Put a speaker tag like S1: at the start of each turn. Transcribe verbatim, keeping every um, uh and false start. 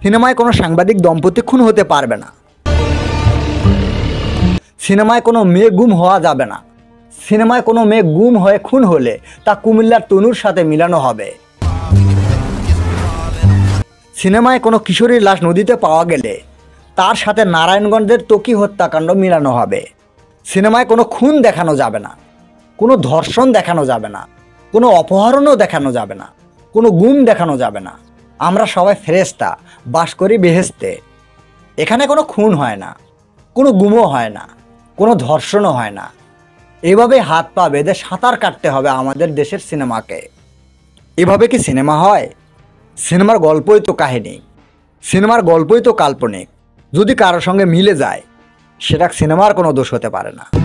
S1: সিনেমায় কোনো সাংবাদিক দম্পতি খুন হতে পারবে না। সিনেমায় কোনো মেয়ে গুম হওয়া যাবে না। সিনেমায় কোনো মেয়ে গুম হয়ে খুন হলে তা কুমিল্লার তনুর সাথে মিলানো হবে। সিনেমায় কোনো কিশোরীর লাশ নদীতে পাওয়া গেলে তার সাথে নারায়ণগঞ্জের ত্বকী হত্যাকাণ্ড মিলানো হবে। সিনেমায় কোনো খুন দেখানো যাবে না, কোনো ধর্ষণ দেখানো যাবে না, কোনো অপহরণও দেখানো যাবে না, কোনো গুম দেখানো যাবে না। আমরা সবাই ফেরেশতা, বাস করি বেহেশতে। এখানে কোনো খুন হয় না, কোনো গুমও হয় না, কোনো ধর্ষণও হয় না। এভাবে হাত পা বেঁধে সাঁতার কাটতে হবে আমাদের দেশের সিনেমাকে। এভাবে কি সিনেমা হয়? সিনেমার গল্পই তো কাহিনী, সিনেমার গল্পই তো কাল্পনিক। যদি কারোর সঙ্গে মিলে যায় সেটা সিনেমার কোনো দোষ হতে পারে না।